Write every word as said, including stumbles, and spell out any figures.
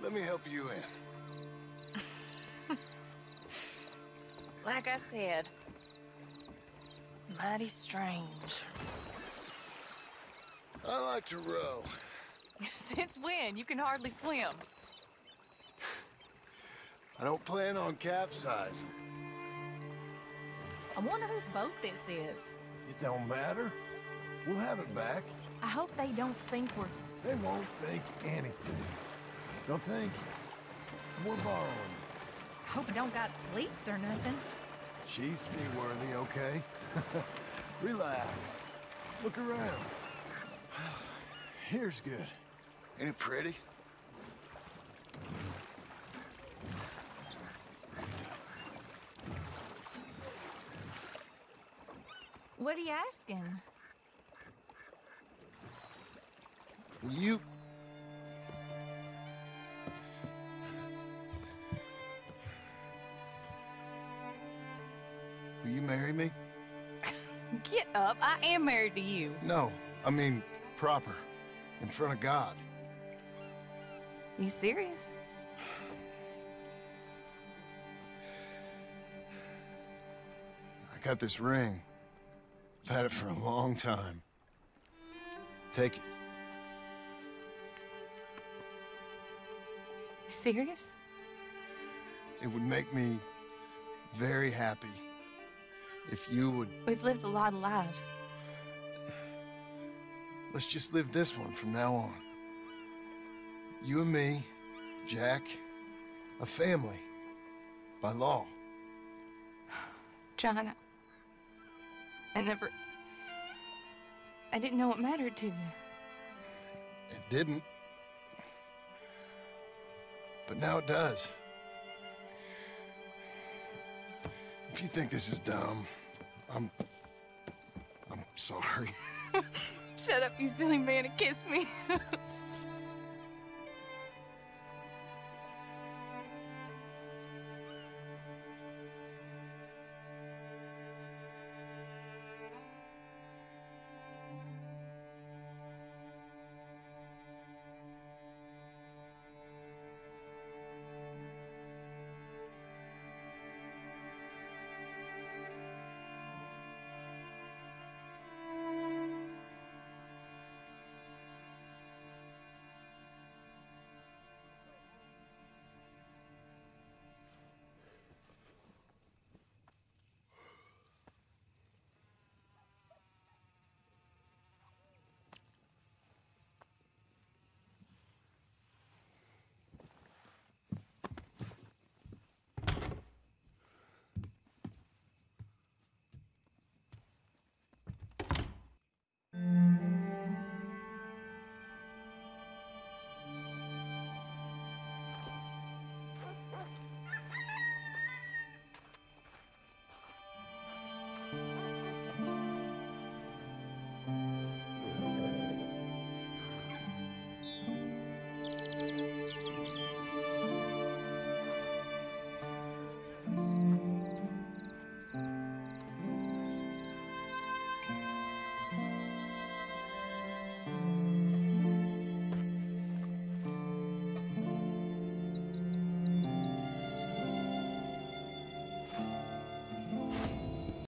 Let me help you in. Like I said, mighty strange. I like to row. Since when? You can hardly swim. I don't plan on capsizing. I wonder whose boat this is. It don't matter. We'll have it back. I hope they don't think we're... They won't think anything. Don't think. We're borrowing. I hope it don't got leaks or nothing. She's seaworthy, okay? Relax. Look around. Here's good. Ain't it pretty? What are you asking? Will you... Will you marry me? Get up. I am married to you. No, I mean proper. In front of God. You serious? I got this ring. I've had it for a long time. Take it. You serious? It would make me very happy if you would... We've lived a lot of lives. Let's just live this one from now on. You and me, Jack, a family, by law. John, I, I never... I didn't know it mattered to you. It didn't. But now it does. If you think this is dumb, I'm... I'm sorry. Shut up, you silly man, and kiss me.